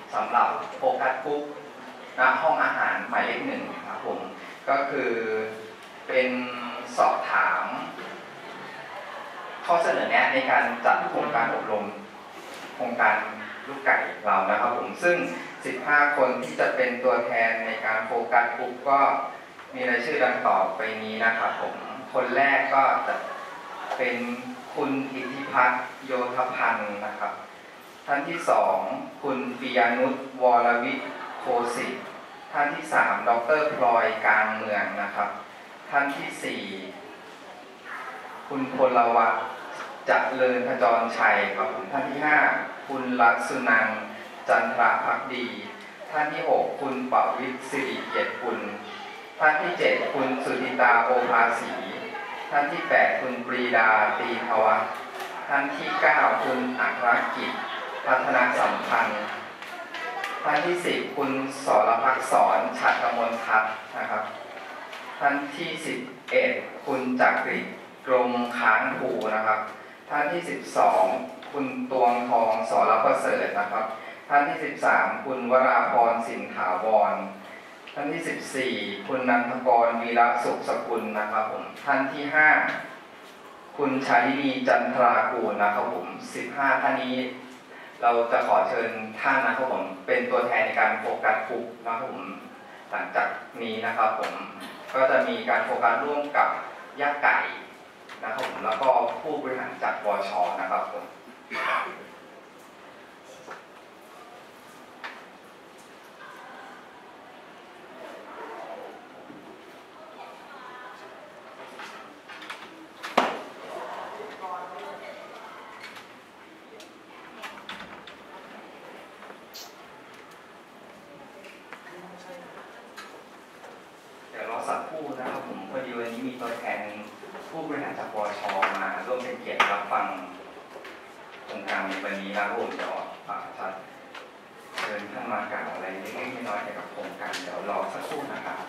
สำหรับโฟกัสกรุ๊ปณห้องอาหารหมายเลขหนึ่งครับผมก็คือเป็นสอบถามข้อเสนอแนะในการจัดโครงการอบรมโครงการลูกไก่เรานะครับผมซึ่ง15คนที่จะเป็นตัวแทนในการโฟกัสกรุ๊ปก็มีรายชื่อดังต่อไปนี้นะครับผมคนแรกก็จะเป็นคุณอิทธิพัฒน์โยธพันธ์นะครับท่านที่2คุณปิยานุชวรวิทย์โคสิทธิ์ท่านที่3ดร.พลอยกลางเมืองนะครับท่านที่4คุณพลวัฒน์จักรเลินขจรชัยครับท่านที่5คุณลักษนันท์จันทราภักดีท่านที่6คุณปวิตรสิริเกียรติกุลท่านที่7คุณสุธิตาโอภาสีท่านที่8คุณปรีดาตีภวะท่านที่9คุณอัครกิจพัฒนาสัมพันธ์ท่านที่10คุณสรภักษรฉัตรกมลทัศน์นะครับท่านที่11คุณจักริดกรมค้างภูนะครับท่านที่12คุณตวงทองสรประเสริฐนะครับท่านที่13คุณวราพรสินถาวรท่านที่14คุณนันทกรวีระสุขสกุลนะครับผมท่านที่5คุณชาลินีจันทรากูลนะครับผม15ท่านนี้เราจะขอเชิญท่านนะครับผมเป็นตัวแทนในการโฟกัสกลุ่มนะครับผมหลังจากนี้นะครับผมก็จะมีการโฟกัสร่วมกับย่าไก่นะครับผมแล้วก็ผู้บริหารจากวช.นะครับผมสักครู่นะครับผมพอดีวันนี้มีตัวแทนผู้บริหารจากวช.มาร่วมเป็นเกียรติรับฟังโครงการในวันนี้นะครับผมเดี๋ยวจะเชิญท่านมากล่าวอะไรเล็กๆน้อยๆเกี่ยวกับโครงการเดี๋ยวรอสักครู่นะครับ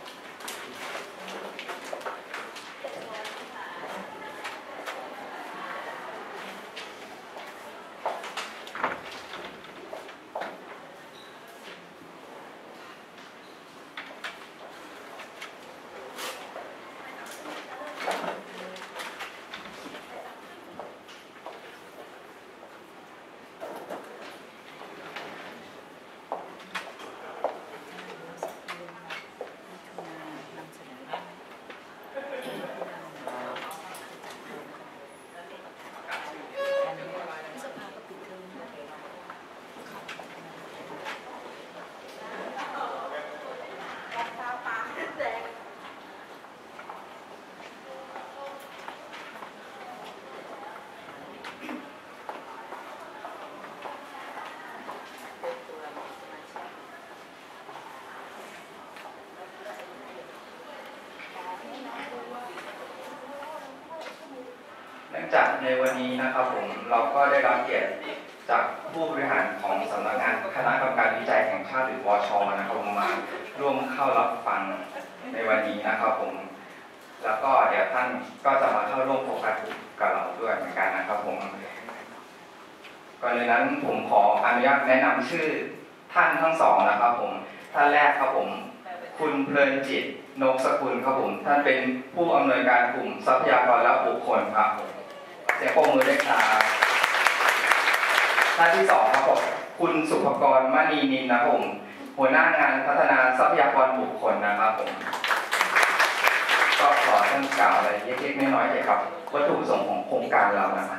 จากในวันนี้นะครับผมเราก็ได้รับเกียรติจากผู้บริหารของสำนักงานคณะกรรมการวิจัยแห่งชาติหรือวช.นะครับผมมาร่วมเข้ารับฟังในวันนี้นะครับผมแล้วก็เดี๋ยวท่านก็จะมาเข้าร่วมโฟกัสกับเราด้วยเหมือนกันนะครับผมก่อนอื่นนั้นผมขออนุญาตแนะนำชื่อท่านทั้งสองนะครับผมท่านแรกครับผมคุณเพลินจิตนกสกุลครับผมท่านเป็นผู้อำนวยการกลุ่มทรัพยากรและบุคคลครับเสียงปรบมือด้วยครับท่านที่2ครับผมคุณสุภกรมณีนินนะครับผมหัวหน้างานพัฒนาทรัพยากรบุคคลนะครับผมก็ขอท่านกล่าวอะไรเล็กๆน้อยๆเกี่ยวกับวัตถุประสงค์ของโครงการเรานะครับ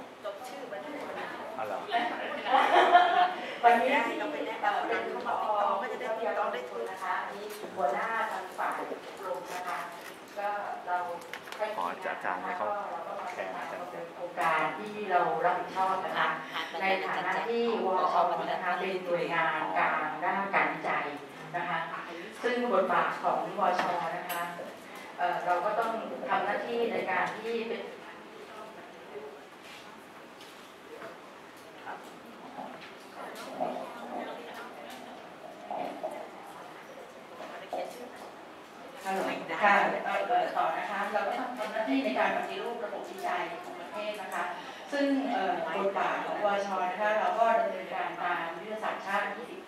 วันนี้ที่เราไปแนะนำเป็นผอ.ก็จะได้ติดต่อได้ทุนนะคะอันนี้หัวหน้าทางฝ่ายอบรมนะคะก็เราให้ขออาจารย์ให้เขาแทนเป็นโครงการที่เรารับผิดชอบนะคะในฐานะที่วช.นะคะเป็นหน่วยงานกลางด้านการวิจัยนะคะซึ่งบทบาทของวช.นะคะเราก็ต้องทำหน้าที่ในการที่เป็นค่ะต่อนะคะเราก็ทำหน้าที่ในการปฏิรูประบบวิจัยของประเทศนะคะซึ่งบทบาทของวช.นะคะเราก็ดำเนินการตามยุทธศาสตร์ชาติ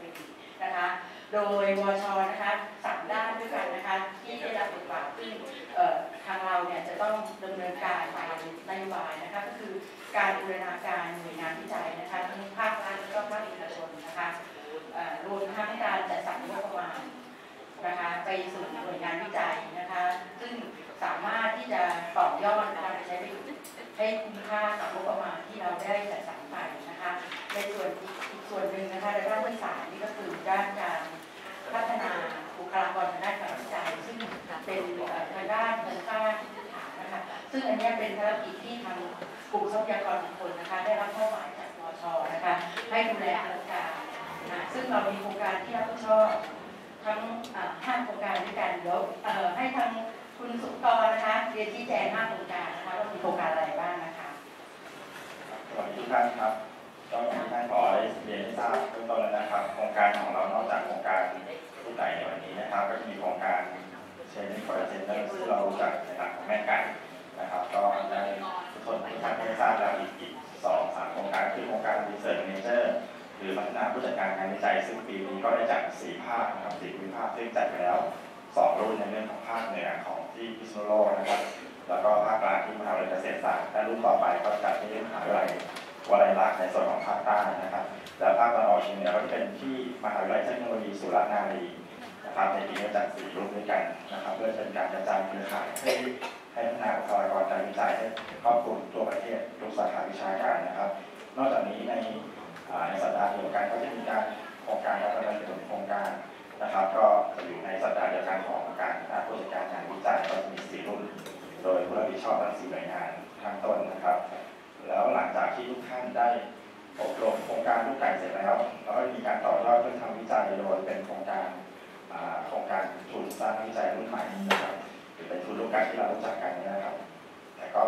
โดยวชนะคะ3 ด้านด้วยกันนะคะที่ได้รับบทบาทที่ทางเราเนี่ยจะต้องดำเนินการตามนโยบายนะคะก็คือการบูรณาการหน่วยงานวิจัยนะคะทั้งภาครัฐและก็ภาคเอกชนนะคะรวมทั้งการจัดสรรงบประมาณนะคะไปสู่หน่วยงานวิจัยนะคะซึ่งสามารถที่จะต่อยอดการใช้ประโยชน์ให้คุ้มค่ากับงบประมาณที่เราได้จัดสรรไปนะคะในส่วนอีกส่วนหนึ่งนะคะในด้านที่3นี่ก็คือด้านการพัฒนาบุคลากรทางด้านการวิจัยซึ่งเป็นทางด้านโครงสร้างพื้นฐานนะคะซึ่งอันนี้เป็นภารกิจที่ทางกลุ่มทรัพยากรบุคคลนะคะได้รับมอบหมายจากวช.นะคะให้ดูแลโครงการนะซึ่งเรามีโครงการที่รับผิดชอบทั้ง5 โครงการด้วยกันเดี๋ยวให้ทางคุณสุกรนะคะเรียนชี้แจง5 โครงการนะคะว่ามีโครงการอะไรบ้างนะคะสวัสดีทุกท่านครับก็อย่างที่ท่านผอได้เรียนให้ทราบเบื้องต้นแล้วนะครับโครงการของเรานอกจากโครงการลูกไก่ในวันนี้นะครับก็จะมีโครงการเชนนี่ฟอร์เจนเนอร์ที่เรารู้จักในหลักของแม่ไก่นะครับก็ได้ทุกคนที่ท่านได้ทราบแล้วอีก2-3 โครงการคือโครงการรีเสิร์ชเมเจอร์หรือพัฒนาผู้จัดการงานวิจัยซึ่งปีนี้ก็ได้จัด4 ภาคนะครับ4 ภูมิภาคซึ่งจัดไปแล้ว2 รุ่นในเรื่องของภาคเหนือของที่พิษณุโลกนะครับแล้วก็ภาคกลางที่มหาวิทยาลัยเกษตรศาสตร์และรุ่นต่อไปก็จัดที่มหาวิทยาลัยวลัยลักษณ์ในส่วนของภาคใต้นะครับและภาคตะวันออกเฉียงเหนือก็จะเป็นที่มหาวิทยาลัยเทคโนโลยีสุราษฎร์ธานีนะครับในปีนี้จัด4 รุ่นด้วยกันนะครับเพื่อเป็นการกระจายเครือข่ายให้พัฒนาบุคลากรการวิจัยให้ครอบคลุมทั่วประเทศทุกสาขาวิชาการนะครับนอกจากนี้ในสัปดาห์เดียวกันก็จะมีการโครงการการดำเนินโครงการนะครับก็จะอยู่ในสัปดาห์เดียวกันของการผู้จัดการงานวิจัยก็จะมี4 รุ่นโดยผู้รับผิดชอบทั้ง4 หน่วยงานข้างต้นนะครับแล้วหลังจากที่ทุกท่านได้อบรมโครงการลูกไก่เสร็จแล้วก็มีการต่อยอดเพื่อทำวิจัยโดยเป็นโครงการทุนสร้างวิจัยรุ่นใหม่นะครับหรือเป็นทุนลูกไก่ที่เรารู้จักกันนะครับแต่ก็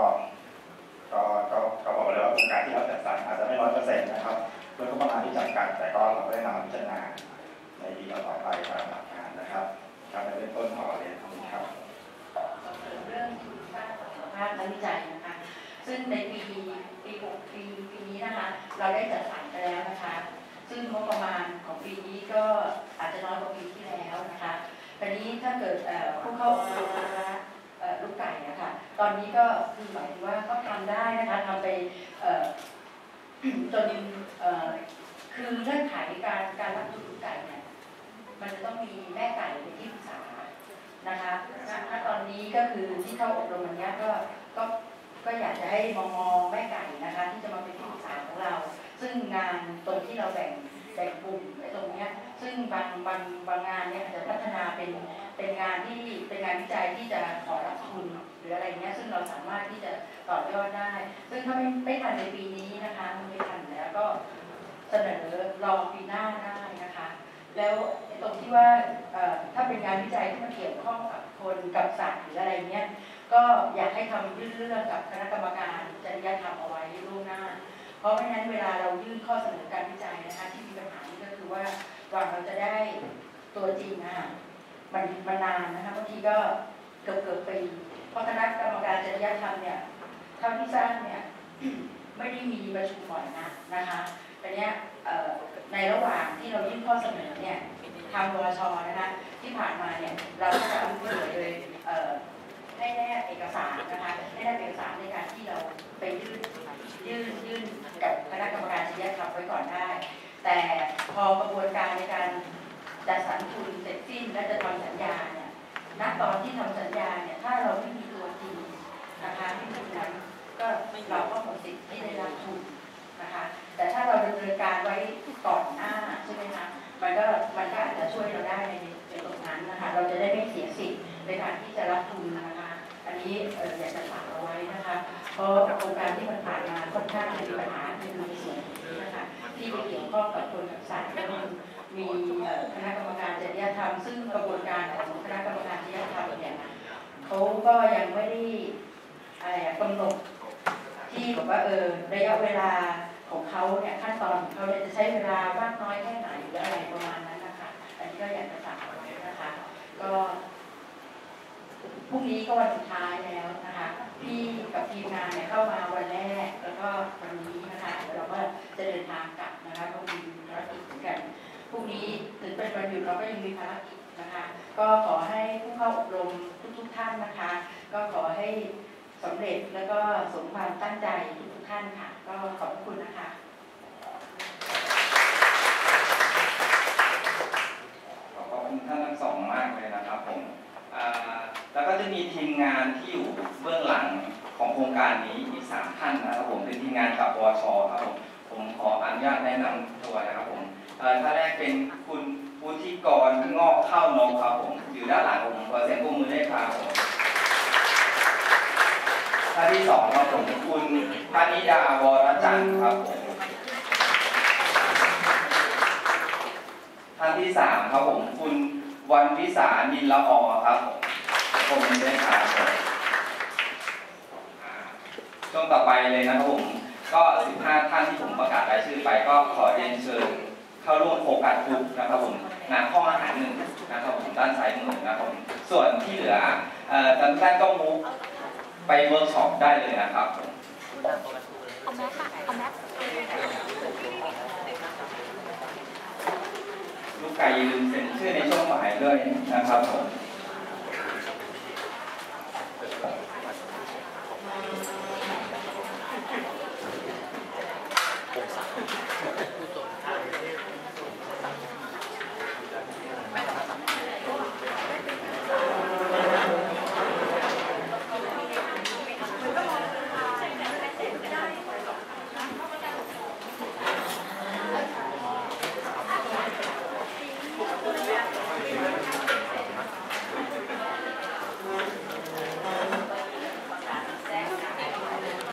บอกเลยว่าโครงการที่เราจัดสรรอาจจะไม่100%นะครับเพื่อก็ประมาณที่จำกัดแต่ก็เราได้นำพิจารณาในปีต่อไปตามหลักการนะครับการในเบื้องต้นขอเรียนครับเรื่องทุนสร้างภาควิจัยนะคะซึ่งในปีนี้นะคะเราได้จัดสรรไปแล้วนะคะซึ่งงบประมาณของปีนี้ก็อาจจะน้อยกว่าปีที่แล้วนะคะตอนนี้ถ้าเกิดผู้เข้าอบรมนะคะลูกไก่นะคะตอนนี้ก็คือหมายถึงว่าก็ทำได้นะคะทำไปจนคือเงื่อนไขการรับทุนลูกไก่เนี่ยมันจะต้องมีแม่ไก่เป็นที่ปรึกษานะคะณตอนนี้ก็คือที่เข้าอบรมวันนี้ก็อยากจะให้มองแม่ไก่นะคะที่จะมาเป็นที่ปรึกษาของเราซึ่งงานตรงที่เราแบ่งกลุ่มไอ้ตรงนี้ซึ่งบางงานเนี่ยอาจจะพัฒนาเป็นงานที่เป็นงานวิจัยที่จะขอรับทุนหรืออะไรเงี้ยซึ่งเราสามารถที่จะต่อยอดได้ซึ่งถ้าไม่ทันในปีนี้นะคะไม่ทันแล้วก็เสนอรอปีหน้าได้นะคะแล้วตรงที่ว่าถ้าเป็นงานวิจัยที่มันเกี่ยวข้องกับคนกับสัตว์หรืออะไรเงี้ยก็อยากให้ทำยื่นเรื่องกับคณะกรรมการจริยธรรมเอาไว้ล่วงหน้าเพราะไม่งั้นเวลาเรายื่นข้อเสนอการวิจัยนะคะที่มีปัญหานี้ก็คือว่าเราจะได้ตัวจริงนะคะมันนานนะคะบางทีก็เกือบปีเพราะคณะกรรมการจริยธรรมเนี่ยเท่าที่ทราบเนี่ยไม่ได้มีประชุมบ่อยนะคะแต่เนี้ยในระหว่างที่เรายื่นข้อเสนอเนี่ยทางวช.นะคะที่ผ่านมาเนี่ยเราก็จะเอาเสนอเลยให้แนบเอกสารนะคะให้แนบเอกสารในการที่เราไปยื่นกับคณะกรรมการจริยธรรมไว้ก่อนได้แต่พอกระบวนการในการจัดสรรทุนเสร็จสิ้นและจะทำสัญญาเนี่ยณตอนที่ทำสัญญาเนี่ยถ้าเราไม่มีตัวจริงนะคะที่ทุนนั้นก็เราก็หมดสิทธิ์ที่ได้รับทุนนะคะแต่ถ้าเราดำเนินการไว้ก่อนหน้าใช่ไหมคะมันก็อาจจะช่วยเราได้ในตรงนั้นนะคะเราจะได้ไม่เสียสิทธิ์ในการที่จะรับทุนนะคะอันนี้อยากจะฝากเอาไว้นะคะเพราะโครงการที่มันผ่านมาค่อนข้างมีปัญหาในส่วนนี้นะคะที่ไปเกี่ยวข้องกับคนกับสัตว์แล้วมีคณะกรรมการจริยธรรมซึ่งกระบวนการของคณะกรรมการจริยธรรมเนี่ยเขาก็ยังไม่ได้กำหนดที่บอกว่าระยะเวลาของเขาเนี่ยขั้นตอนของเขาจะใช้เวลามากน้อยแค่ไหนหรืออะไรประมาณนั้นนะคะอันนี้ก็อยากจะฝากเอาไว้นะคะก็พรุ่งนี้ก็วันสุดท้ายแล้วนะคะพี่กับทีมงานเนี่ยเข้ามาวันแรกแล้วก็วันนี้นะคะเราก็จะเดินทางกลับนะคะก็มีภารกิจเหมือนกันพรุ่งนี้ถึงเป็นวันหยุดยุดเราก็ยังมีภารกิจนะคะก็ขอให้ผู้เข้าอบรมทุกท่านนะคะก็ขอให้สำเร็จแล้วก็สมความตั้งใจทุกท่านค่ะก็ขอบคุณนะคะขอบคุณท่านทั้งสองมากเลยนะครับผมแล้วก็จะมีทีมงานที่อยู่เบื้องหลังของโครงการนี้อีก3ท่านนะครับผมเป็นทีมงานจากปวชครับผมขออนุญาตแนะนำตัวนะครับผมท่านแรกเป็นคุณวุฒิกรงอกข้าวนองครับผมอยู่ด้านหลังผมขอเสียงปรบมือด้วยครับผมท่านที่2ครับผมคุณพนิดาวรจันทร์ครับผมท่านที่3ครับผมคุณวันวิสานินละอครับผมด้วยครับช่วงต่อไปเลยนะครับผมก็15ท่านที่ผมประกาศรายชื่อไปก็ขอเรียนเชิญเข้าร่วมโครงการกลุ่มนะครับผมณห้องอาหาร1นะครับผมด้านซ้ายมือนะครับผมส่วนที่เหลือท่านก็มุกไปเวิร์กช็อปได้เลยนะครับลูกไก่อย่าลืมเซ็นชื่อในช่วงหมายด้วยนะครับผม